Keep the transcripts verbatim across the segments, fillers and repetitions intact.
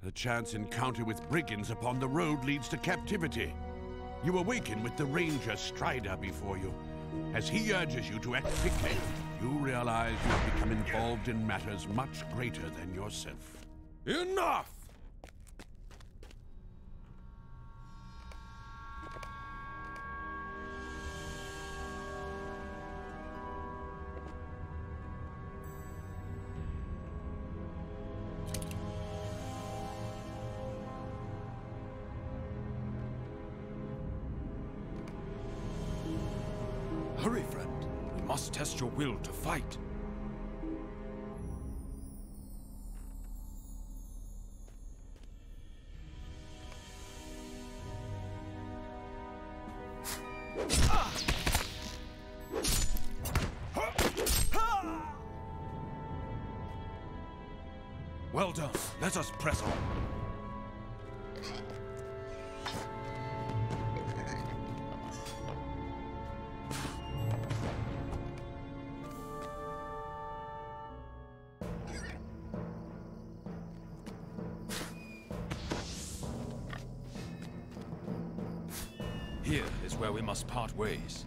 A chance encounter with brigands upon the road leads to captivity. You awaken with the Ranger Strider before you. As he urges you to act quickly, you realize you have become involved in matters much greater than yourself. Enough! Hurry, friend. We must test your will to fight. Well done. Let us press on. Here is where we must part ways.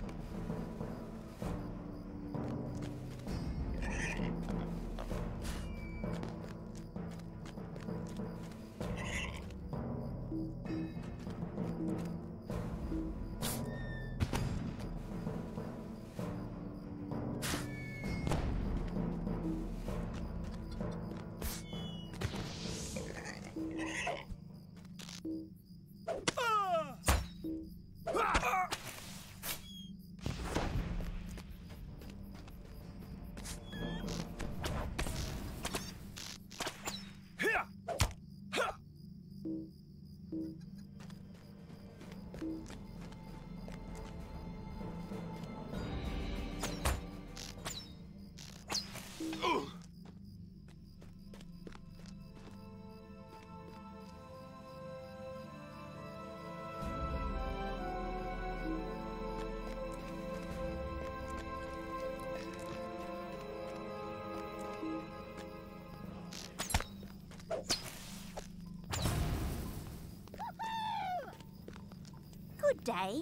Good day.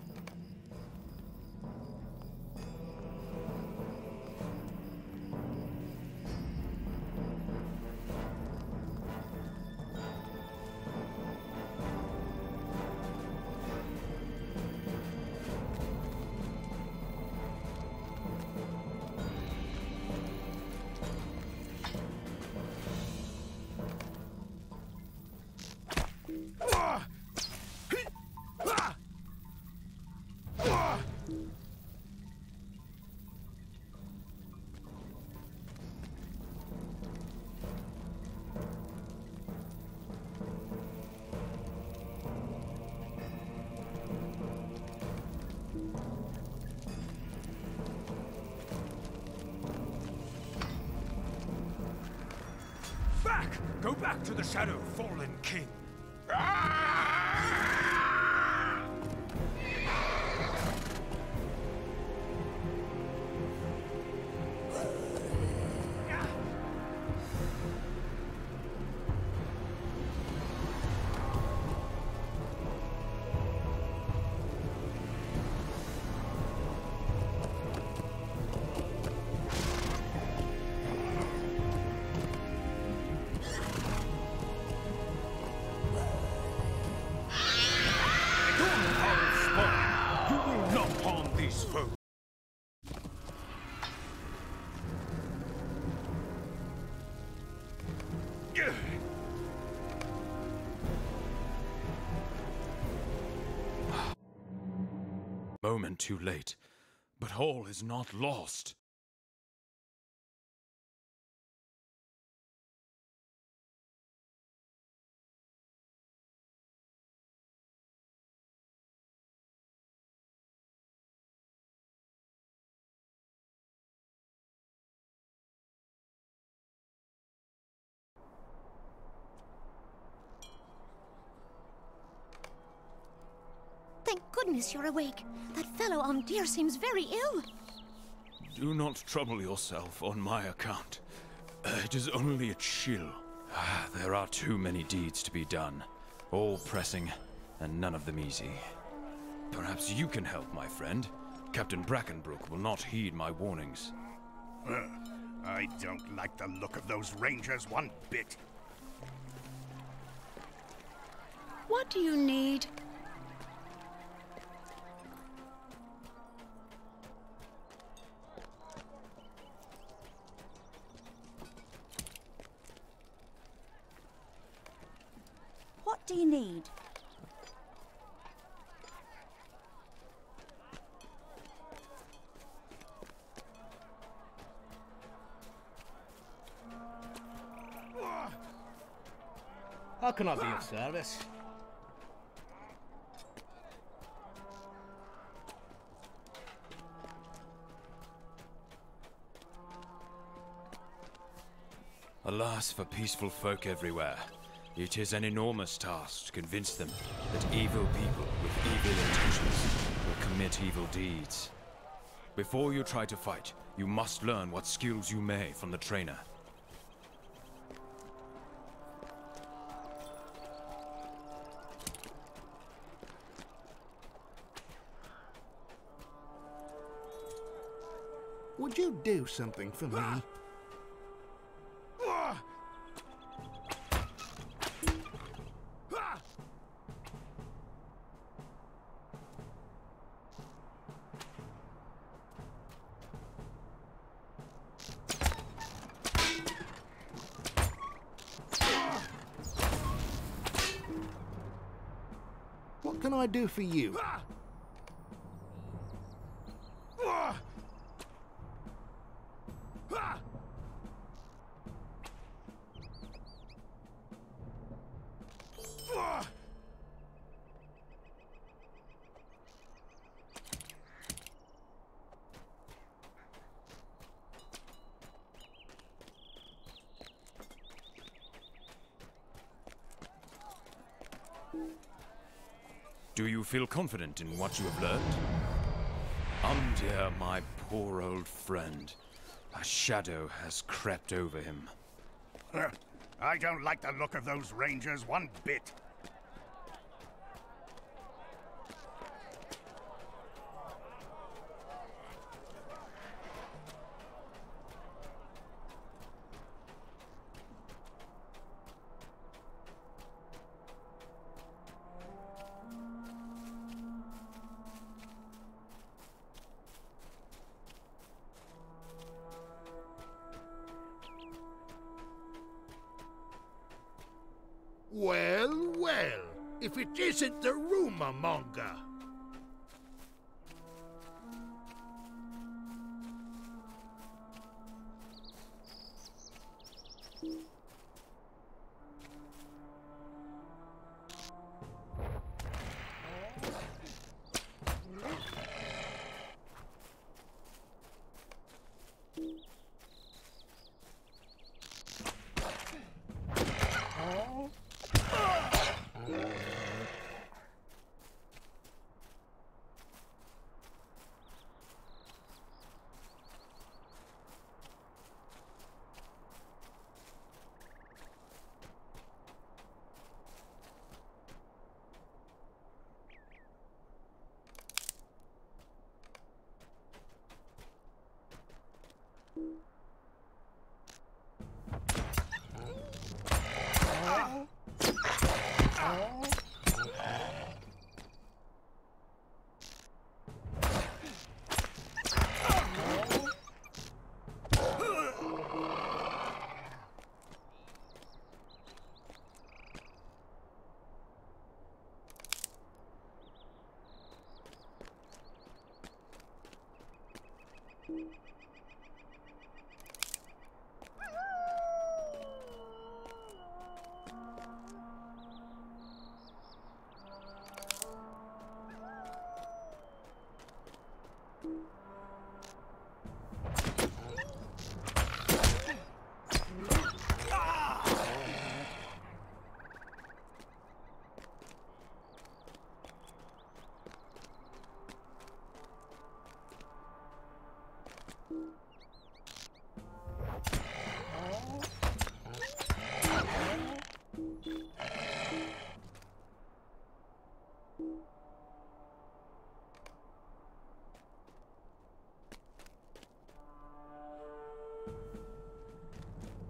Back! Go back to the shadow, fallen king! Moment too late, but all is not lost. Thank goodness you're awake. That fellow on deer seems very ill. Do not trouble yourself on my account. Uh, it is only a chill, There are too many deeds to be done. All pressing, and none of them easy. Perhaps you can help, my friend. Captain Brackenbrook will not heed my warnings. Uh, I don't like the look of those rangers one bit. What do you need? What do you need? How can I be of service? Alas for peaceful folk everywhere. It is an enormous task to convince them that evil people with evil intentions will commit evil deeds. Before you try to fight, you must learn what skills you may from the trainer. Would you do something for me? What can I do for you? Do you feel confident in what you have learned? Um, dear, my poor old friend. A shadow has crept over him. Uh, I don't like the look of those rangers one bit. Well, well, if it isn't the rumor monger.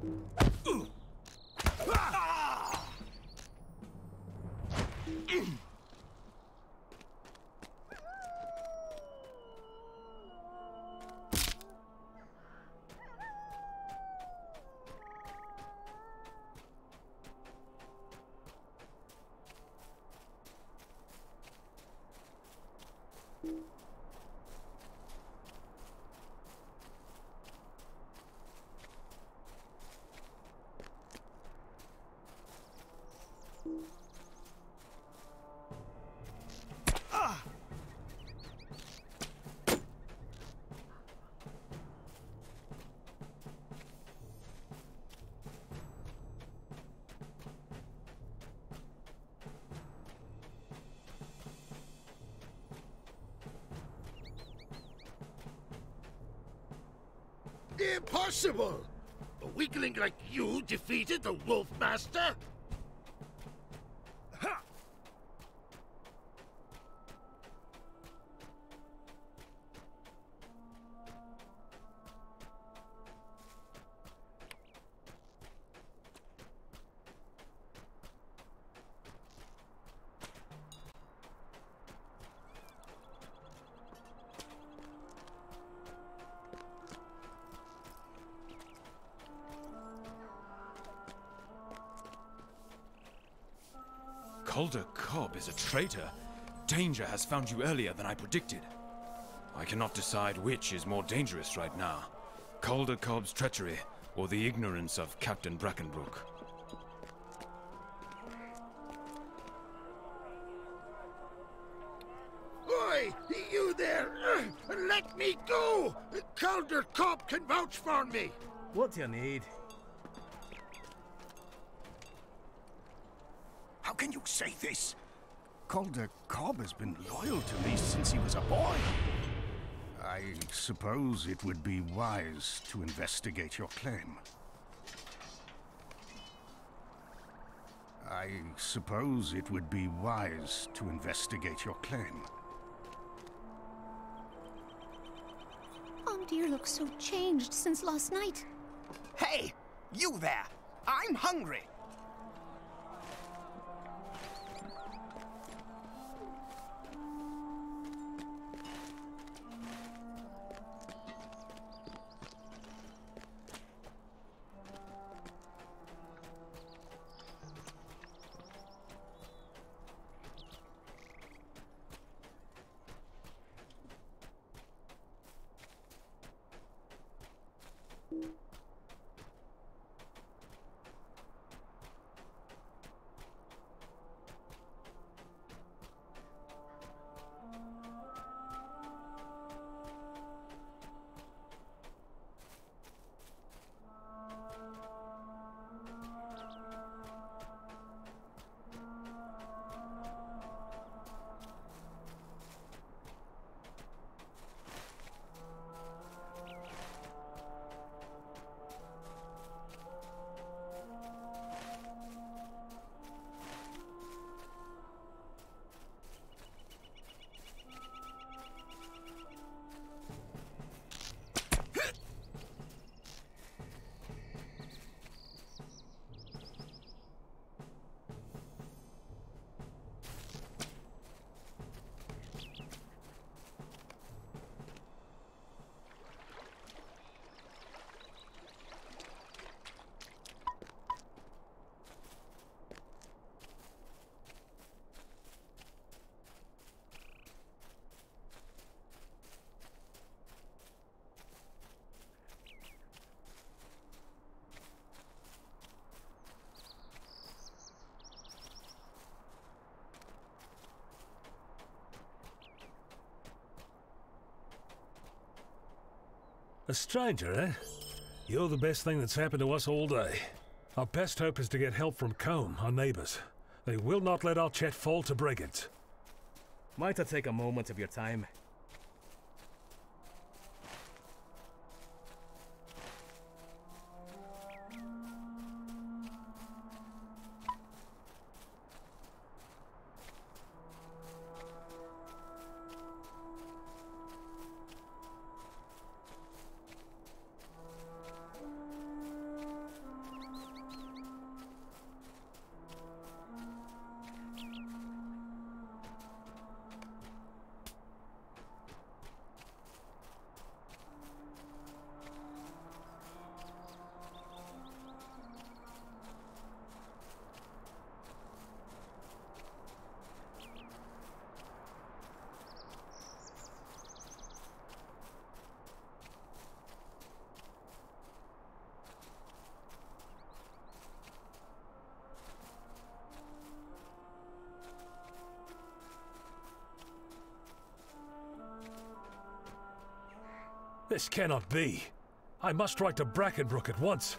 Impossible! A weakling like you defeated the Wolf Master? Calder Cobb is a traitor. Danger has found you earlier than I predicted. I cannot decide which is more dangerous right now. Calder Cobb's treachery, or the ignorance of Captain Brackenbrook. Oi! You there! Uh, let me go! Calder Cobb can vouch for me! What do you need? How can you say this? Calder Cobb has been loyal to me since he was a boy. I suppose it would be wise to investigate your claim. I suppose it would be wise to investigate your claim. Umdir looks so changed since last night. Hey, you there! I'm hungry! A stranger, eh? You're the best thing that's happened to us all day. Our best hope is to get help from Combe, our neighbors. They will not let our chet fall to brigands. Might I take a moment of your time? This cannot be. I must write to Brackenbrook at once.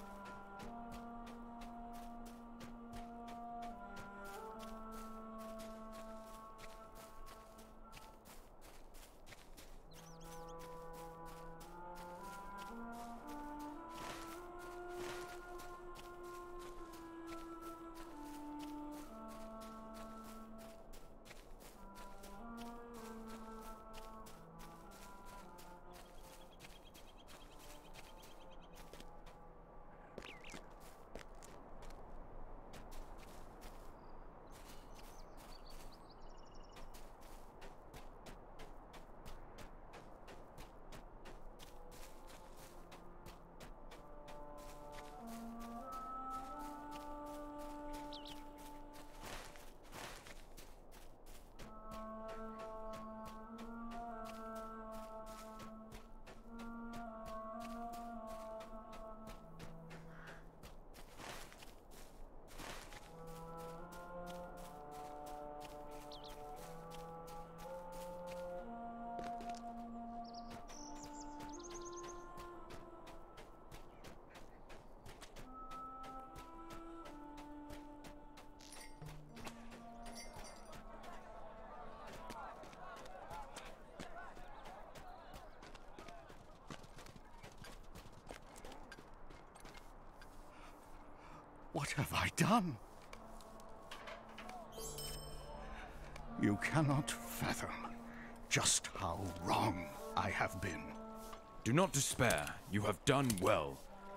What have I done? You cannot fathom just how wrong I have been. Do not despair. You have done well.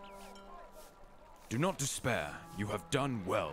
Do not despair. You have done well.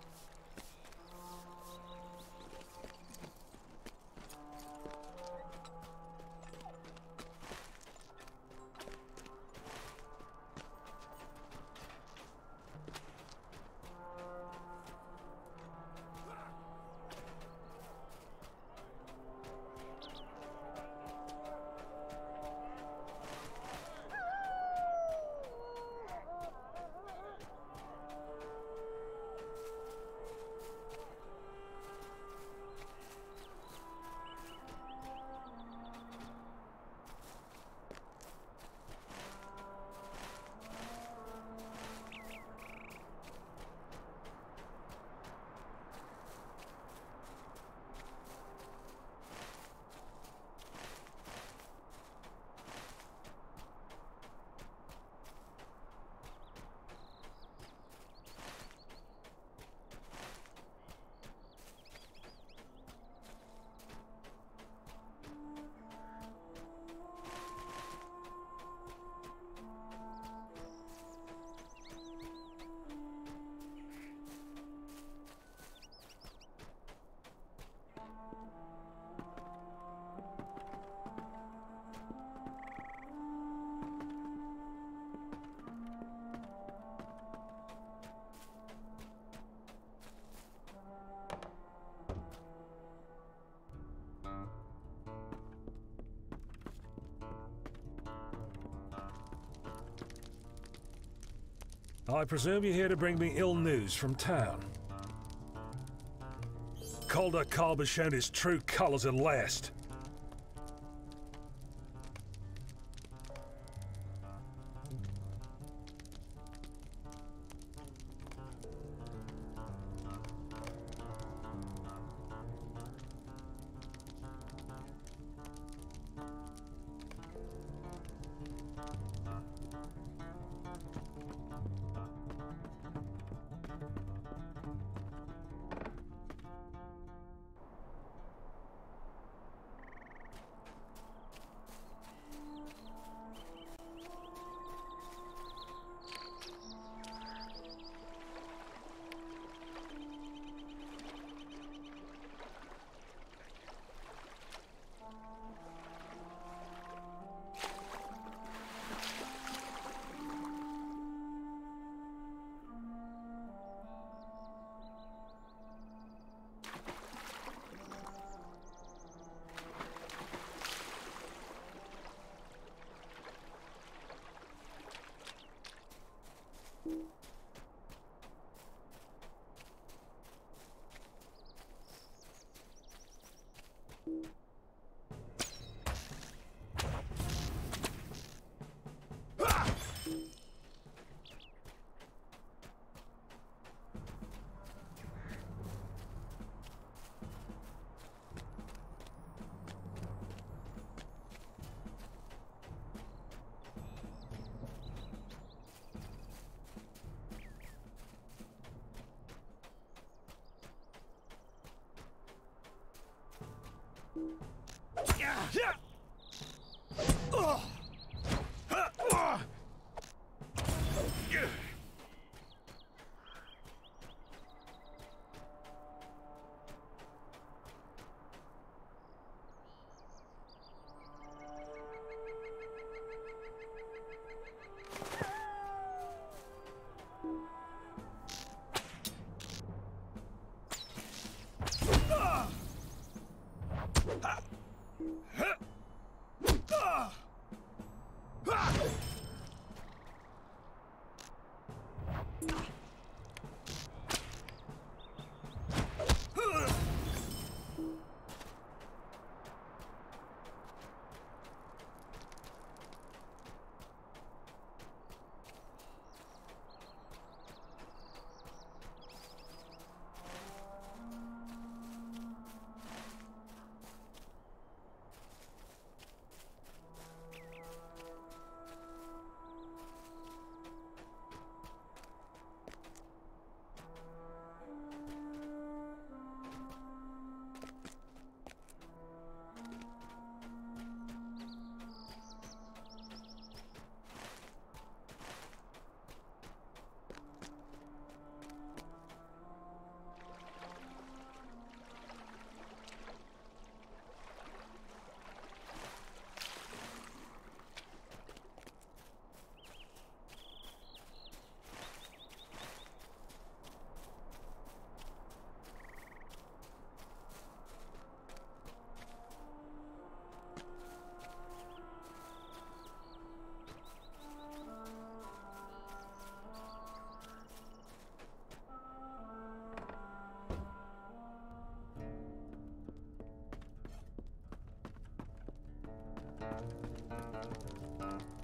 I presume you're here to bring me ill news from town. Calder Cobb has shown his true colors at last.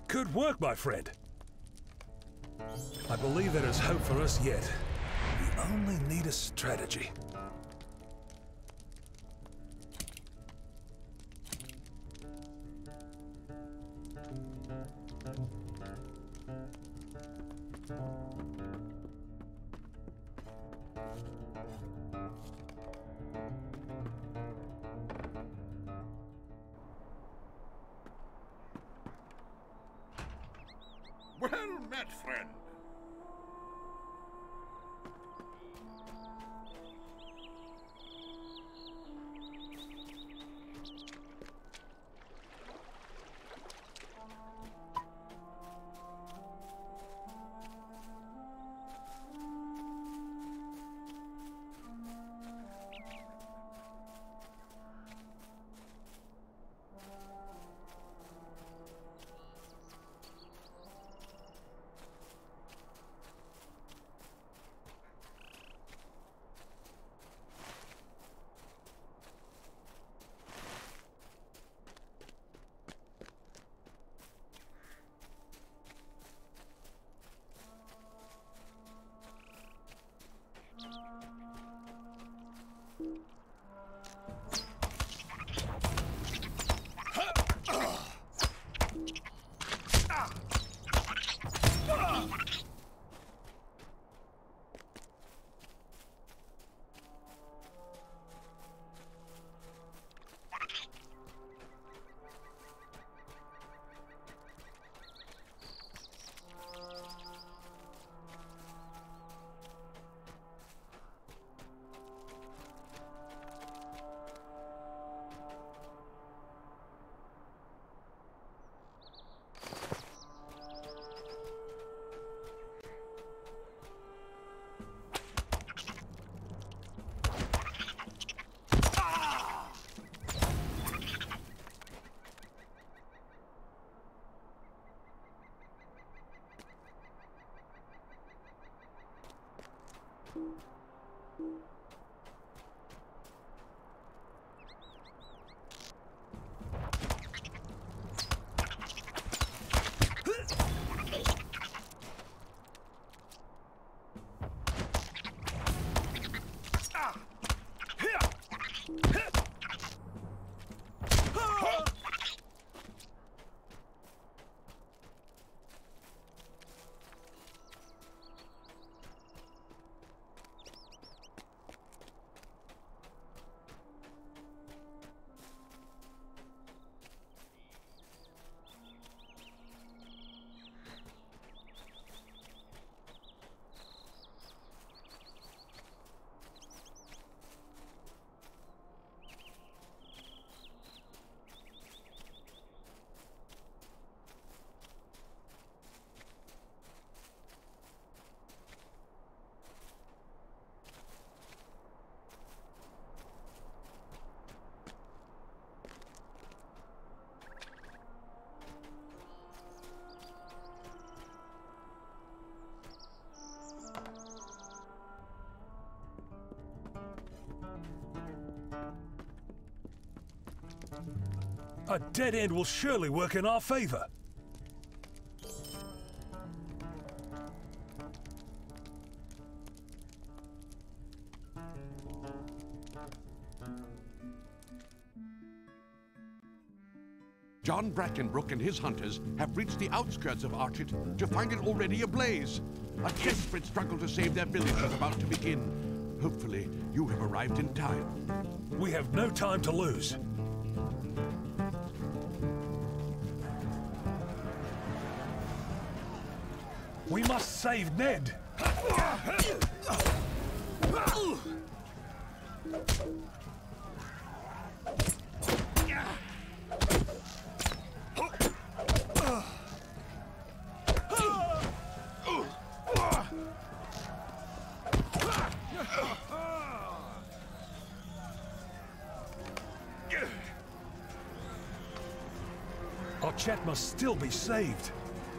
Good work, my friend. I believe there is hope for us yet. We only need a strategy. Well met, friend. A dead end will surely work in our favor. John Brackenbrook and his hunters have reached the outskirts of Archit to find it already ablaze. A desperate struggle to save their village is about to begin. Hopefully, you have arrived in time. We have no time to lose. We must save Ned! Our chat must still be saved.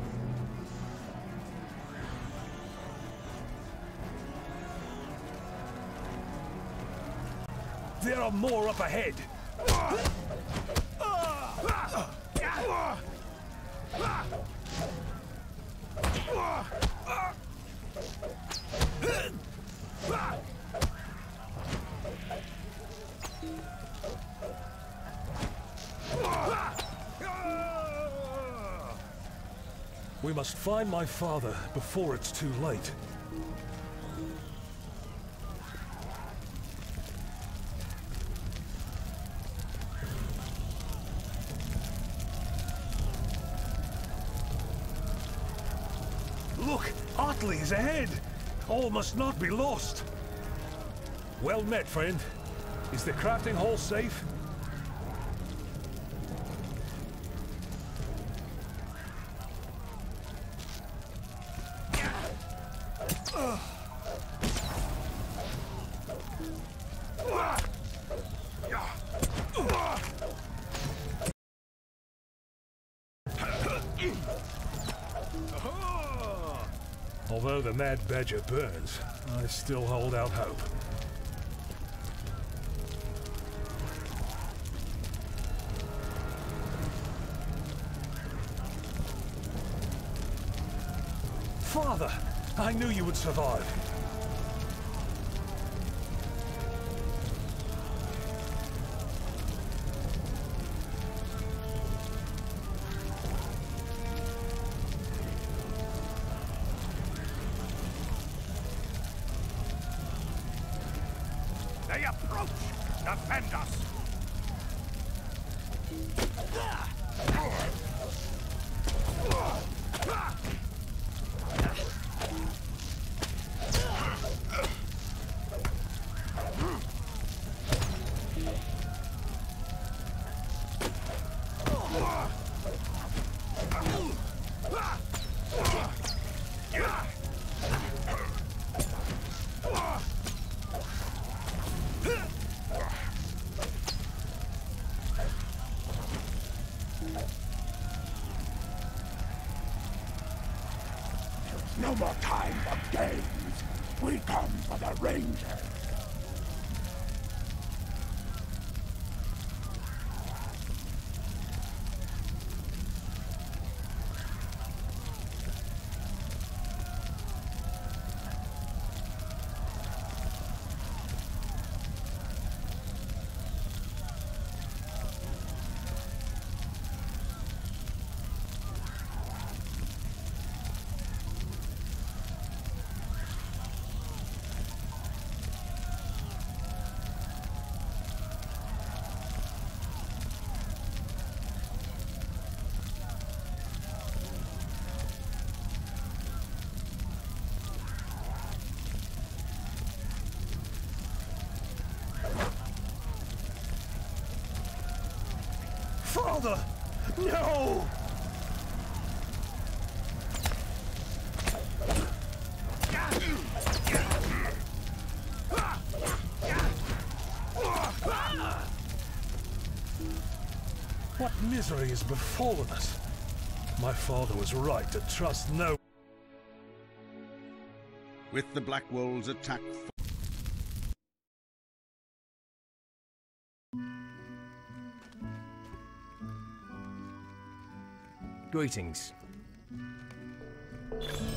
There are more up ahead. We must find my father before it's too late. Look! Otley is ahead! All must not be lost! Well met, friend. Is the crafting hall safe? Although the Mad Badger burns, I still hold out hope. Father! I knew you would survive. They approach! Defend us! No more time for games. We come for the Rangers. Father! No! What misery has befallen us? My father was right to trust no... With the Black Wolves' attack... Greetings.